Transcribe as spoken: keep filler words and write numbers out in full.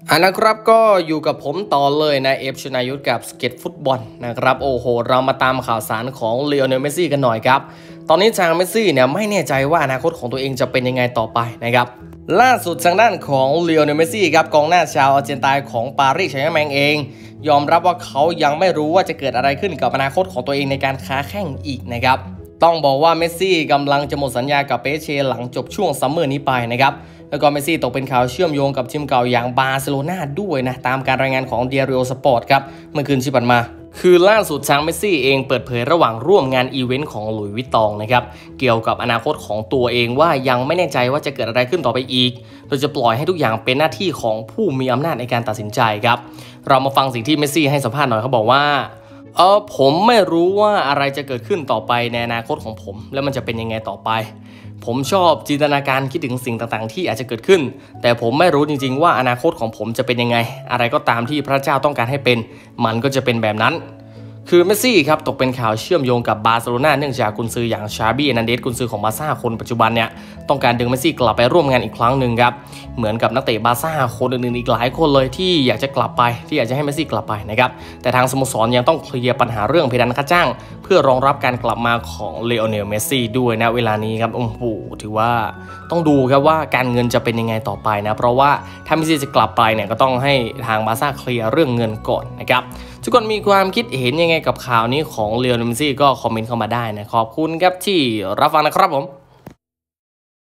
อันนะครับก็อยู่กับผมต่อเลยนะเอฟชนายุทธกับสเก็ตฟุตบอลนะครับโอ้โหเรามาตามข่าวสารของเลโอเนลเมสซี่กันหน่อยครับตอนนี้ทางเมสซี่เนี่ยไม่แน่ใจว่าอนาคตของตัวเองจะเป็นยังไงต่อไปนะครับล่าสุดทางด้านของเลโอเนลเมสซี่ครับกองหน้าชาวอาร์เจนตินาของปารีสแซงต์แชร์แมงเองยอมรับว่าเขายังไม่รู้ว่าจะเกิดอะไรขึ้นกับอนาคตของตัวเองในการค้าแข่งอีกนะครับต้องบอกว่าเมสซี่กำลังจะหมดสัญญากับเปเชหลังจบช่วงซัมเมอร์นี้ไปนะครับแล้วก็เมสซี่ตกเป็นข่าวเชื่อมโยงกับทีมเก่าอย่างบาร์เซโลนาด้วยนะตามการรายงานของเดียริโอสปอร์ตครับเมื่อคืนที่ผ่านมาคือล่าสุดทางเมสซี่เองเปิดเผยระหว่างร่วมงานอีเวนต์ของหลุยส์วิตตองนะครับเกี่ยวกับอนาคตของตัวเองว่ายังไม่แน่ใจว่าจะเกิดอะไรขึ้นต่อไปอีกโดยจะปล่อยให้ทุกอย่างเป็นหน้าที่ของผู้มีอำนาจในการตัดสินใจครับเรามาฟังสิ่งที่เมสซี่ให้สัมภาษณ์หน่อยเขาบอกว่าเออผมไม่รู้ว่าอะไรจะเกิดขึ้นต่อไปในอนาคตของผมแล้วมันจะเป็นยังไงต่อไปผมชอบจินตนาการคิดถึงสิ่งต่างๆที่อาจจะเกิดขึ้นแต่ผมไม่รู้จริงๆว่าอนาคตของผมจะเป็นยังไงอะไรก็ตามที่พระเจ้าต้องการให้เป็นมันก็จะเป็นแบบนั้นคือเมสซี่ครับตกเป็นข่าวเชื่อมโยงกับบาร์เซโลนาเนื่องจากกุนซืออย่างชาบี้เอร์นันเดสกุนซือของบาร์ซ่าคนปัจจุบันเนี่ยต้องการดึงเมสซี่กลับไปร่วมงานอีกครั้งหนึ่งครับเหมือนกับนักเตะบาร์ซ่าคนอื่นๆอีกหลายคนเลยที่อยากจะกลับไปที่อยากจะให้เมสซี่กลับไปนะครับแต่ทางสโมสรยังต้องเคลียร์ปัญหาเรื่องเพดานค่าจ้างเพื่อรองรับการกลับมาของเลโอเนลเมสซี่ด้วยนะเวลานี้ครับโอ้โหถือว่าต้องดูครับว่าการเงินจะเป็นยังไงต่อไปนะเพราะว่าถ้าเมสซี่จะกลับไปเนี่ยก็ต้องให้ทางบาร์ซ่าเคลียร์เรื่องเงินก่อนนะครับทุกคนมีความคิดเห็นยังไงกับข่าวนี้ของเลโอเนลเมสซี่ก็คอมเมนต์เข้ามาได้นะขอบคุณครับที่รับฟังนะครับผม